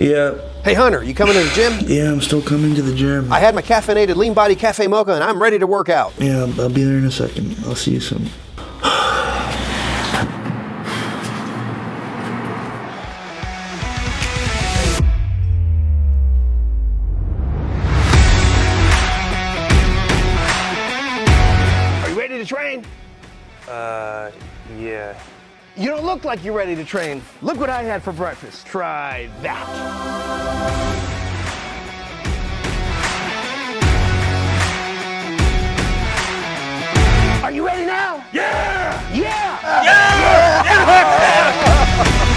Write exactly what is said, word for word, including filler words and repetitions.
Yeah. Hey Hunter, you coming to the gym? Yeah, I'm still coming to the gym. I had my caffeinated lean body Café Mocha and I'm ready to work out. Yeah, I'll be there in a second. I'll see you soon. Are you ready to train? Uh, yeah. You don't look like you're ready to train. Look what I had for breakfast. Try that. Are you ready now? Yeah! Yeah! Yeah! Yeah! Yeah!